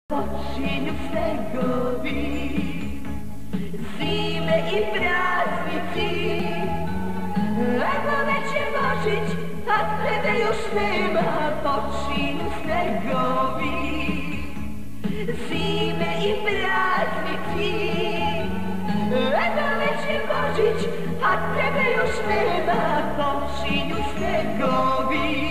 Počinju snegovi, zime i praznici. Evo već je Božić, a tebe još nema. Počinju snegovi, zime i praznici. Evo već je Božić, a tebe još nema. Počinju snegovi.